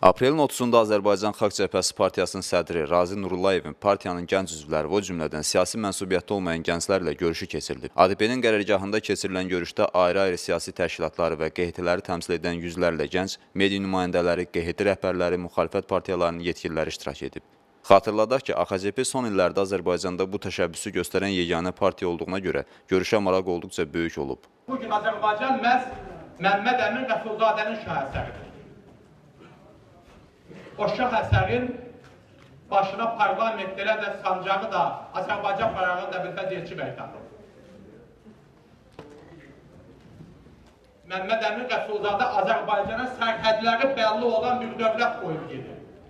Aprelin 30-da Azərbaycan Xalq Cəbhəsi Partiyasının sədri Razi Nurullayevin partiyanın gənc üzvləri, o cümlədən siyasi mənsubiyyətli olmayan gənclərlə görüşü keçirilib. ADP-nin qərargahında keçirilən görüşdə ayrı-ayrı siyasi təşkilatları və QHT-ləri təmsil edən yüzlərlə gənc, media nümayəndələri, QHT rəhbərləri, müxalifət partiyalarının yetkililəri iştirak edib. Xatırladaq ki, AXCP son illərdə Azərbaycanda bu təşəbbüsü göstərən yeganə partiya olduğuna görə görüşə maraq olduqca böyük olub. Bugün Azərbaycan məhz Məmməd Əmin Rəsulzadənin şah əsəridir. O şah əsərin başına parlamentlərə də sancağı da Azərbaycan bayrağını da bilfəz elçi bəy taxıb. Məmməd Əmin Rəsulzadə Azərbaycana sərhədləri bəlli olan bir dövlət qoyub gedir.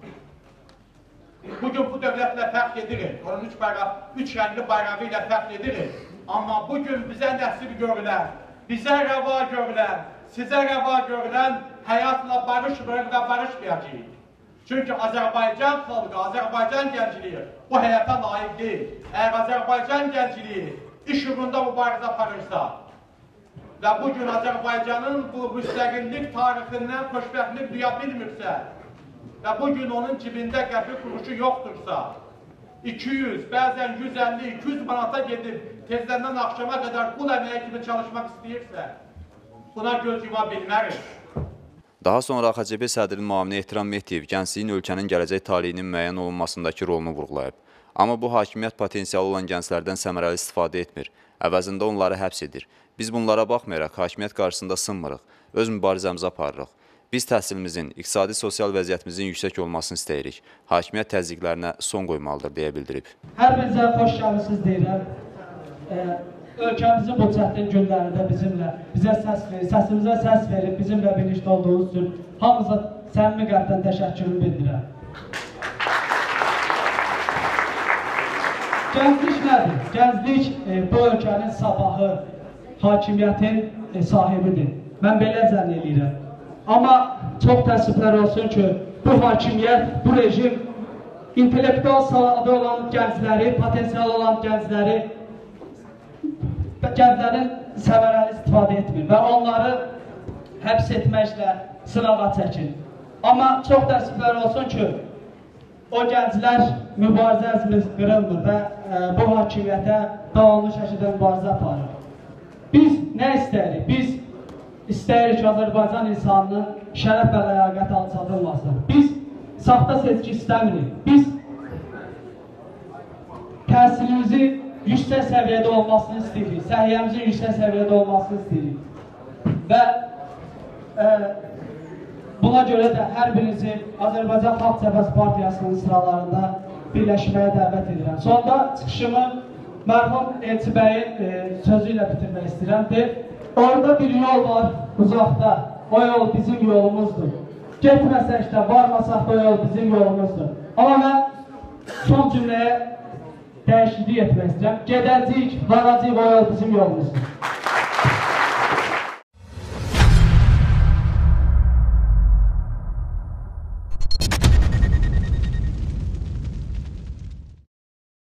Bugün bu dövlətlə fərq edirik. Onun üç rəngli bayrağı ilə fərq edirik. Amma bugün bizə nəsib görülən, bizə rəva görülən, sizə rəva görülən həyatla barışmırıq və barışmayacağıq. Çünki Azərbaycan xalqı, Azərbaycan gənciliyi bu həyata layiq deyil. Əgər Azərbaycan gənciliyi iş uğrunda mübarizə aparırsa və bugün Azərbaycanın bu müstəqillik tarixindən xoşbəxtlik duya bilmirsə və bugün onun cibində qəpik quruşu yoxdursa, 200, bəzən 150, 200 manata gedib tezləndən axşama qədər qul əməyi kimi çalışmaq istəyirsə, buna göz yuma bilmərik. Daha sonra AXCP sədrinin müavini Ehtiram Mehdiyev gəncliyin ölkənin gələcək taleyinin müəyyən olunmasındakı rolunu vurğulayıb. Amma bu hakimiyyət potensialı olan gənclərdən səmərəli istifadə etmir, əvəzində onları həbs edir. Biz bunlara baxmayaraq hakimiyyət qarşısında sınmırıq, öz mübarizəmizi aparırıq. Biz təhsilimizin, iqtisadi-sosial vəziyyətimizin yüksək olmasını istəyirik. Hakimiyyət təzyiqlərinə son qoymalıdır, deyə bildirib. Hər birinizə xoş gəlmisiniz deyirəm. Ölkəmizin bu çətin günlərində bizə səsimizə səs verib, bizimlə birlikdə olduğunuz üçün hamınıza səmimi qəlbdən təşəkkürümü bildirəm. Gənclik nədir? Gənclik bu ölkənin sabahı, hakimiyyətin sahibidir. Mən belə zənn edirəm. Amma çox təəssüflər olsun ki, bu hakimiyyət, bu rejim intellektual savadı olan gəncləri, potensial olan gənclərin səmərəli istifadə etmir və onları həbs etməklə sınağa çəkir. Amma çox təəssüflər olsun ki, o gənclər mübarizə əzmimiz qırılmır və bu hakimiyyətə davamlı şəkildə mübarizə aparır. Biz nə istəyirik? Biz istəyirik ki, Azərbaycan insanının şərəf və ləyaqət alçadılmasın. Biz saxta seçki istəmirik. Biz təhsilimizi yüksək səviyyədə olmasını istəyirik, səhiyyəmizin yüksək səviyyədə olmasını istəyirik. Və buna görə də hər birinizi Azərbaycan Xalq Cəbhəsi Partiyasının sıralarında birləşməyə dəvət edirəm. Sonda çıxışımı mərhum Elçi bəyin sözü ilə bitirmək istəyirəm. Orada bir yol var, uzaqda. O yol bizim yolumuzdur. Getməsək də, varmasaq da o yol bizim yolumuzdur. Amma mən son cümləyə dəyişiklik etmək istəyirəm. Gedəcəyik, varacaq o yol bizim yolumuzdur.